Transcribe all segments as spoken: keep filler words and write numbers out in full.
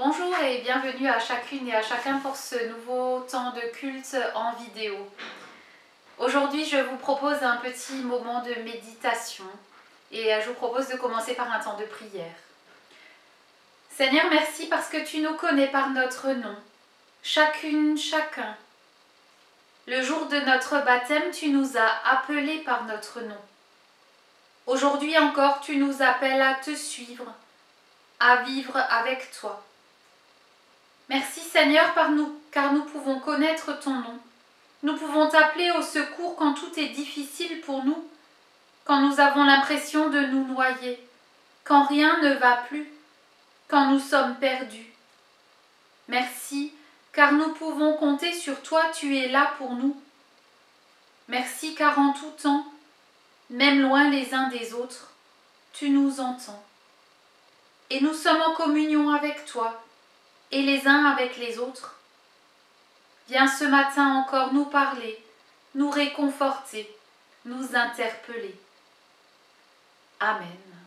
Bonjour et bienvenue à chacune et à chacun pour ce nouveau temps de culte en vidéo. Aujourd'hui, je vous propose un petit moment de méditation et je vous propose de commencer par un temps de prière. Seigneur, merci parce que tu nous connais par notre nom, chacune, chacun. Le jour de notre baptême, tu nous as appelés par notre nom. Aujourd'hui encore, tu nous appelles à te suivre, à vivre avec toi. Merci Seigneur par nous, car nous pouvons connaître ton nom. Nous pouvons t'appeler au secours quand tout est difficile pour nous, quand nous avons l'impression de nous noyer, quand rien ne va plus, quand nous sommes perdus. Merci, car nous pouvons compter sur toi, tu es là pour nous. Merci, car en tout temps, même loin les uns des autres, tu nous entends. Et nous sommes en communion avec toi, et les uns avec les autres. Viens ce matin encore nous parler, nous réconforter, nous interpeller. Amen.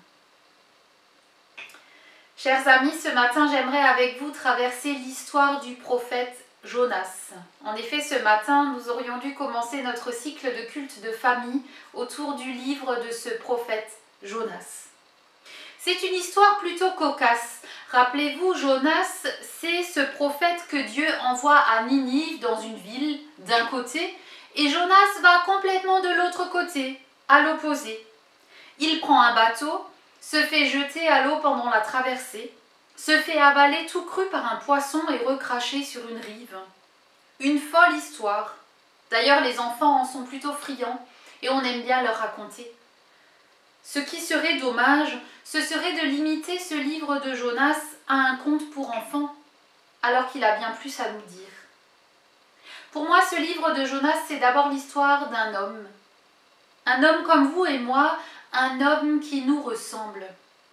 Chers amis, ce matin, j'aimerais avec vous traverser l'histoire du prophète Jonas. En effet, ce matin, nous aurions dû commencer notre cycle de culte de famille autour du livre de ce prophète Jonas. C'est une histoire plutôt cocasse. Rappelez-vous, Jonas, c'est ce prophète que Dieu envoie à Ninive dans une ville d'un côté, et Jonas va complètement de l'autre côté, à l'opposé. Il prend un bateau, se fait jeter à l'eau pendant la traversée, se fait avaler tout cru par un poisson et recracher sur une rive. Une folle histoire. D'ailleurs, les enfants en sont plutôt friands et on aime bien leur raconter. Ce qui serait dommage, ce serait de limiter ce livre de Jonas à un conte pour enfants, alors qu'il a bien plus à nous dire. Pour moi, ce livre de Jonas, c'est d'abord l'histoire d'un homme. Un homme comme vous et moi, un homme qui nous ressemble.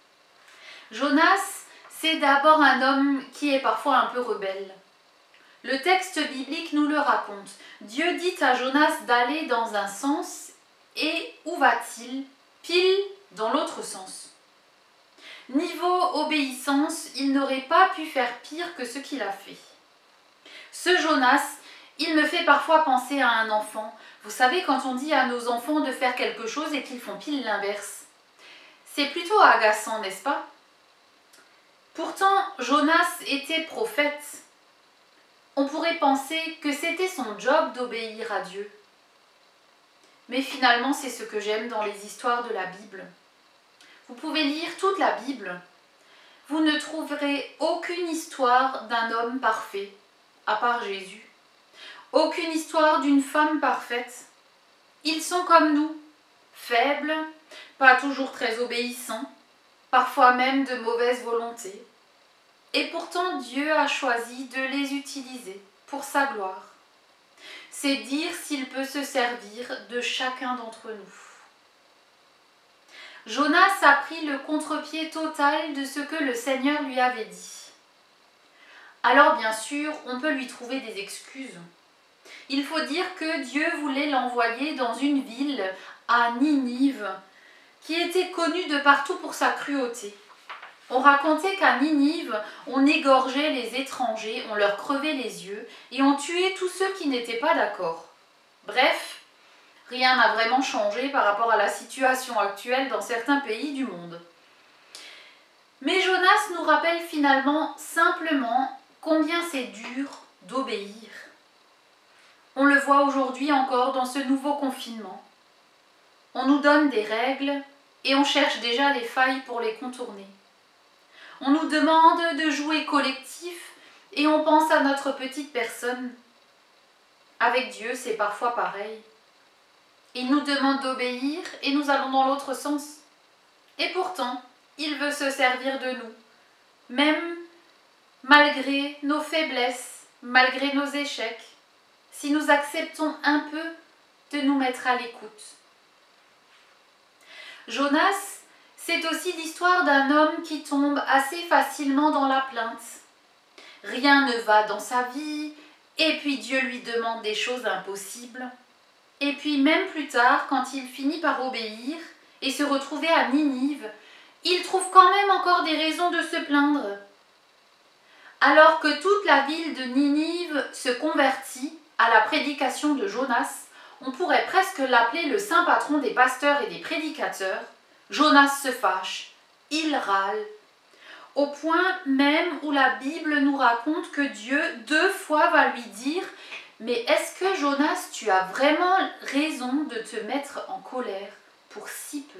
Jonas, c'est d'abord un homme qui est parfois un peu rebelle. Le texte biblique nous le raconte. Dieu dit à Jonas d'aller dans un sens, et où va-t-il ? Pile dans l'autre sens. Niveau obéissance, il n'aurait pas pu faire pire que ce qu'il a fait. Ce Jonas, il me fait parfois penser à un enfant. Vous savez, quand on dit à nos enfants de faire quelque chose et qu'ils font pile l'inverse. C'est plutôt agaçant, n'est-ce pas? Pourtant, Jonas était prophète. On pourrait penser que c'était son job d'obéir à Dieu. Mais finalement, c'est ce que j'aime dans les histoires de la Bible. Vous pouvez lire toute la Bible. Vous ne trouverez aucune histoire d'un homme parfait, à part Jésus. Aucune histoire d'une femme parfaite. Ils sont comme nous, faibles, pas toujours très obéissants, parfois même de mauvaise volonté. Et pourtant, Dieu a choisi de les utiliser pour sa gloire. C'est dire s'il peut se servir de chacun d'entre nous. Jonas a pris le contre-pied total de ce que le Seigneur lui avait dit. Alors bien sûr, on peut lui trouver des excuses. Il faut dire que Dieu voulait l'envoyer dans une ville, à Ninive, qui était connue de partout pour sa cruauté. On racontait qu'à Ninive, on égorgeait les étrangers, on leur crevait les yeux et on tuait tous ceux qui n'étaient pas d'accord. Bref, rien n'a vraiment changé par rapport à la situation actuelle dans certains pays du monde. Mais Jonas nous rappelle finalement simplement combien c'est dur d'obéir. On le voit aujourd'hui encore dans ce nouveau confinement. On nous donne des règles et on cherche déjà les failles pour les contourner. On nous demande de jouer collectif et on pense à notre petite personne. Avec Dieu, c'est parfois pareil. Il nous demande d'obéir et nous allons dans l'autre sens. Et pourtant, il veut se servir de nous, même malgré nos faiblesses, malgré nos échecs, si nous acceptons un peu de nous mettre à l'écoute. Jonas, c'est aussi l'histoire d'un homme qui tombe assez facilement dans la plainte. Rien ne va dans sa vie, et puis Dieu lui demande des choses impossibles. Et puis même plus tard, quand il finit par obéir et se retrouver à Ninive, il trouve quand même encore des raisons de se plaindre. Alors que toute la ville de Ninive se convertit à la prédication de Jonas, on pourrait presque l'appeler le saint patron des pasteurs et des prédicateurs, Jonas se fâche, il râle, au point même où la Bible nous raconte que Dieu deux fois va lui dire « Mais est-ce que Jonas, tu as vraiment raison de te mettre en colère pour si peu ?»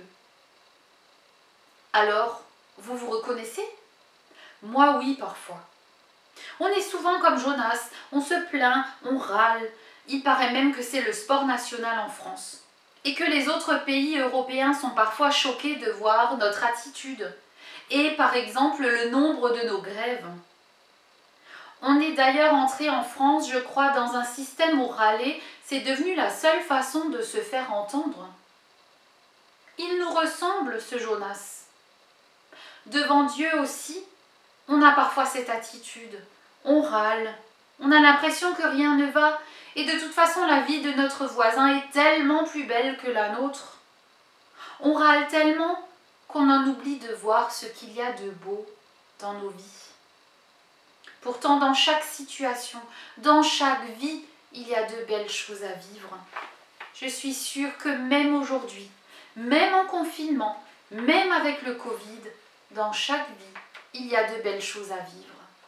Alors, vous vous reconnaissez? Moi oui, parfois. On est souvent comme Jonas, on se plaint, on râle. Il paraît même que c'est le sport national en France. Et que les autres pays européens sont parfois choqués de voir notre attitude. Et par exemple le nombre de nos grèves. On est d'ailleurs entré en France, je crois, dans un système où râler, c'est devenu la seule façon de se faire entendre. Il nous ressemble, ce Jonas. Devant Dieu aussi, on a parfois cette attitude. On râle, on a l'impression que rien ne va, et de toute façon la vie de notre voisin est tellement plus belle que la nôtre. On râle tellement qu'on en oublie de voir ce qu'il y a de beau dans nos vies. Pourtant, dans chaque situation, dans chaque vie, il y a de belles choses à vivre. Je suis sûre que même aujourd'hui, même en confinement, même avec le Covid, dans chaque vie, il y a de belles choses à vivre.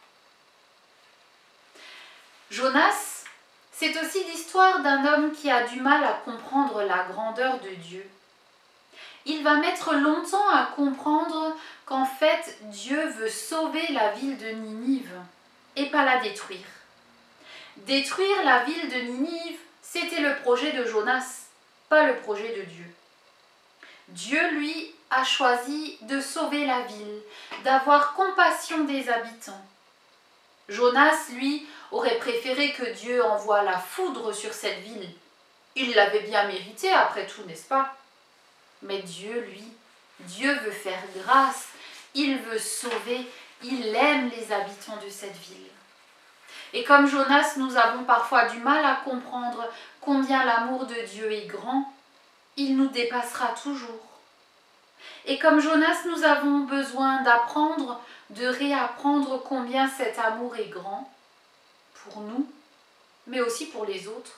Jonas, c'est aussi l'histoire d'un homme qui a du mal à comprendre la grandeur de Dieu. Il va mettre longtemps à comprendre qu'en fait, Dieu veut sauver la ville de Ninive et pas la détruire. Détruire la ville de Ninive, c'était le projet de Jonas, pas le projet de Dieu. Dieu, lui, a choisi de sauver la ville, d'avoir compassion des habitants. Jonas, lui, aurait préféré que Dieu envoie la foudre sur cette ville. Il l'avait bien mérité après tout, n'est-ce pas? Mais Dieu, lui, Dieu veut faire grâce, il veut sauver, il aime les habitants de cette ville. Et comme Jonas, nous avons parfois du mal à comprendre combien l'amour de Dieu est grand, il nous dépassera toujours. Et comme Jonas, nous avons besoin d'apprendre, de réapprendre combien cet amour est grand, pour nous, mais aussi pour les autres.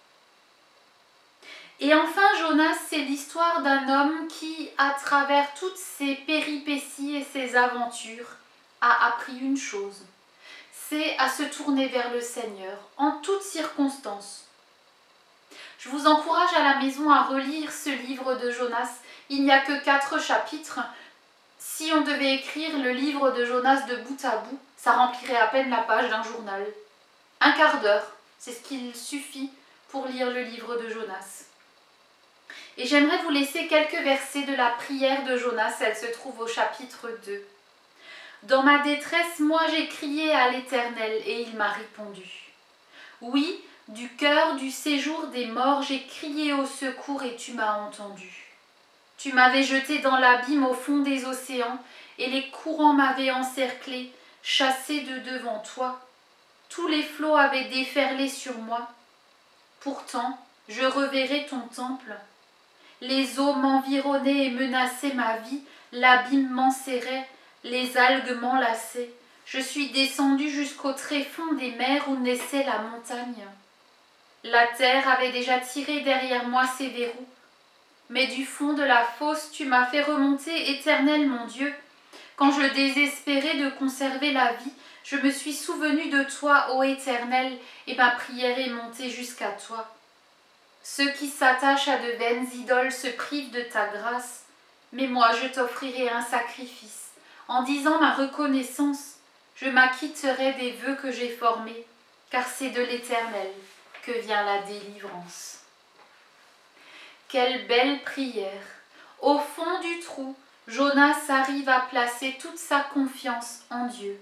Et enfin, Jonas, c'est l'histoire d'un homme qui, à travers toutes ses péripéties et ses aventures, a appris une chose, c'est à se tourner vers le Seigneur en toutes circonstances. Je vous encourage à la maison à relire ce livre de Jonas. Il n'y a que quatre chapitres. Si on devait écrire le livre de Jonas de bout à bout, ça remplirait à peine la page d'un journal. Un quart d'heure, c'est ce qu'il suffit pour lire le livre de Jonas. Et j'aimerais vous laisser quelques versets de la prière de Jonas, elle se trouve au chapitre deux. Dans ma détresse, moi j'ai crié à l'Éternel et il m'a répondu. Oui, du cœur du séjour des morts, j'ai crié au secours et tu m'as entendu. Tu m'avais jeté dans l'abîme au fond des océans et les courants m'avaient encerclé, chassé de devant toi. Tous les flots avaient déferlé sur moi. Pourtant, je reverrai ton temple. Les eaux m'environnaient et menaçaient ma vie, l'abîme m'enserrait, les algues m'enlaçaient. Je suis descendu jusqu'au tréfonds des mers où naissait la montagne. La terre avait déjà tiré derrière moi ses verrous. Mais du fond de la fosse, tu m'as fait remonter, Éternel mon Dieu. Quand je désespérais de conserver la vie, je me suis souvenu de toi, ô Éternel, et ma prière est montée jusqu'à toi. Ceux qui s'attachent à de vaines idoles se privent de ta grâce, mais moi je t'offrirai un sacrifice. En disant ma reconnaissance, je m'acquitterai des vœux que j'ai formés, car c'est de l'Éternel que vient la délivrance. Quelle belle prière! Au fond du trou, Jonas arrive à placer toute sa confiance en Dieu.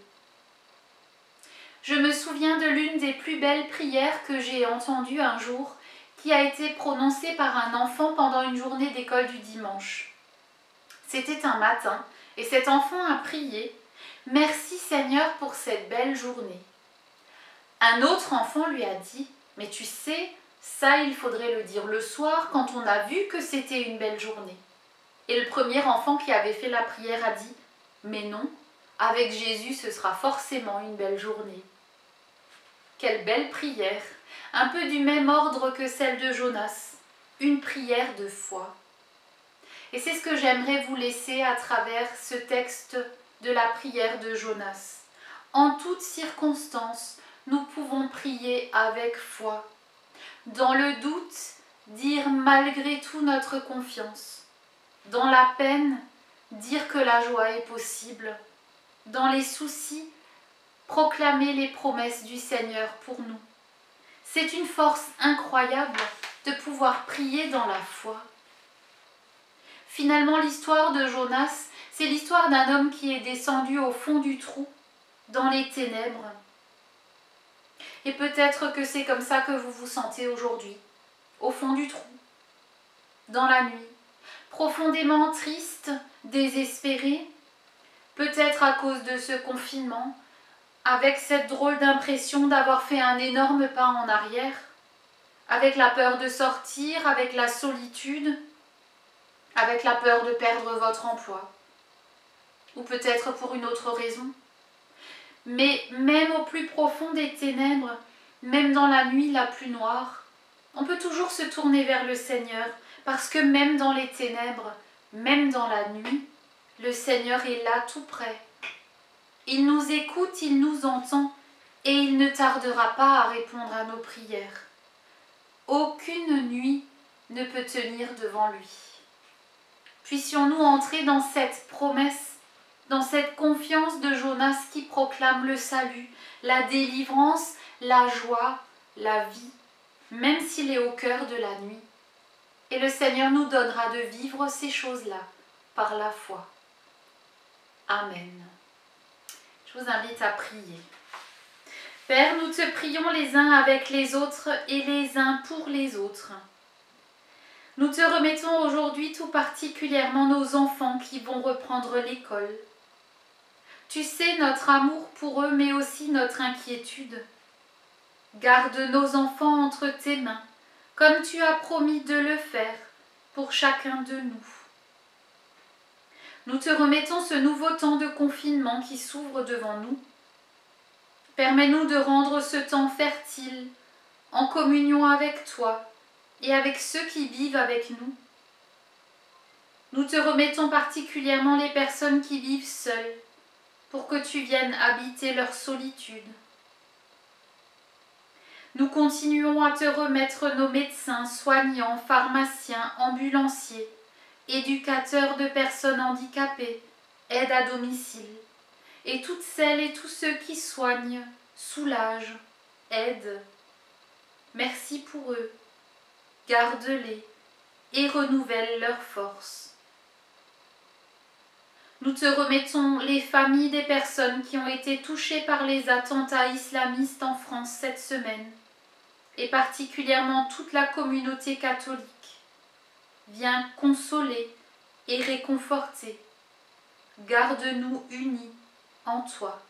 Je me souviens de l'une des plus belles prières que j'ai entendues un jour, qui a été prononcée par un enfant pendant une journée d'école du dimanche. C'était un matin, et cet enfant a prié « Merci Seigneur pour cette belle journée ». Un autre enfant lui a dit « Mais tu sais, ça il faudrait le dire le soir quand on a vu que c'était une belle journée ». Et le premier enfant qui avait fait la prière a dit « Mais non, avec Jésus, ce sera forcément une belle journée. Quelle belle prière, un peu du même ordre que celle de Jonas, une prière de foi. Et c'est ce que j'aimerais vous laisser à travers ce texte de la prière de Jonas. En toutes circonstances, nous pouvons prier avec foi. Dans le doute, dire malgré tout notre confiance. Dans la peine, dire que la joie est possible. Dans les soucis, proclamer les promesses du Seigneur pour nous. C'est une force incroyable de pouvoir prier dans la foi. Finalement, l'histoire de Jonas, c'est l'histoire d'un homme qui est descendu au fond du trou, dans les ténèbres. Et peut-être que c'est comme ça que vous vous sentez aujourd'hui, au fond du trou, dans la nuit, profondément triste, désespéré, peut-être à cause de ce confinement, avec cette drôle d'impression d'avoir fait un énorme pas en arrière, avec la peur de sortir, avec la solitude, avec la peur de perdre votre emploi, ou peut-être pour une autre raison. Mais même au plus profond des ténèbres, même dans la nuit la plus noire, on peut toujours se tourner vers le Seigneur, parce que même dans les ténèbres, même dans la nuit, le Seigneur est là tout près. Il nous écoute, il nous entend, et il ne tardera pas à répondre à nos prières. Aucune nuit ne peut tenir devant lui. Puissions-nous entrer dans cette promesse, dans cette confiance de Jonas qui proclame le salut, la délivrance, la joie, la vie, même s'il est au cœur de la nuit. Et le Seigneur nous donnera de vivre ces choses-là par la foi. Amen. Je vous invite à prier. Père, nous te prions les uns avec les autres et les uns pour les autres. Nous te remettons aujourd'hui tout particulièrement nos enfants qui vont reprendre l'école. Tu sais notre amour pour eux, mais aussi notre inquiétude. Garde nos enfants entre tes mains, comme tu as promis de le faire pour chacun de nous. Nous te remettons ce nouveau temps de confinement qui s'ouvre devant nous. Permets-nous de rendre ce temps fertile, en communion avec toi et avec ceux qui vivent avec nous. Nous te remettons particulièrement les personnes qui vivent seules, pour que tu viennes habiter leur solitude. Nous continuons à te remettre nos médecins, soignants, pharmaciens, ambulanciers, éducateurs de personnes handicapées, aides à domicile, et toutes celles et tous ceux qui soignent, soulagent, aident. Merci pour eux, garde-les et renouvelle leurs forces. Nous te remettons les familles des personnes qui ont été touchées par les attentats islamistes en France cette semaine, et particulièrement toute la communauté catholique. Viens consoler et réconforter. Garde-nous unis en toi.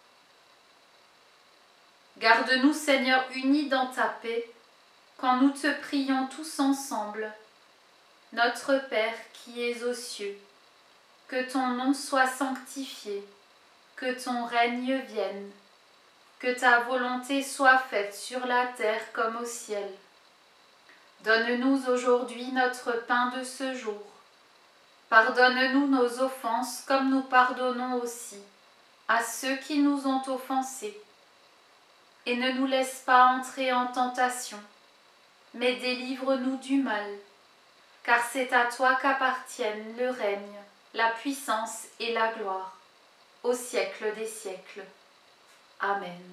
Garde-nous, Seigneur, unis dans ta paix, quand nous te prions tous ensemble. Notre Père qui es aux cieux, que ton nom soit sanctifié, que ton règne vienne, que ta volonté soit faite sur la terre comme au ciel. Donne-nous aujourd'hui notre pain de ce jour. Pardonne-nous nos offenses comme nous pardonnons aussi à ceux qui nous ont offensés. Et ne nous laisse pas entrer en tentation, mais délivre-nous du mal, car c'est à toi qu'appartiennent le règne, la puissance et la gloire, au siècle des siècles. Amen.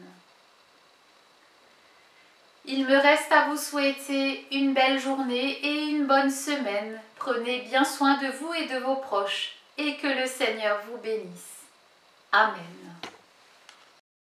Il me reste à vous souhaiter une belle journée et une bonne semaine. Prenez bien soin de vous et de vos proches, et que le Seigneur vous bénisse. Amen.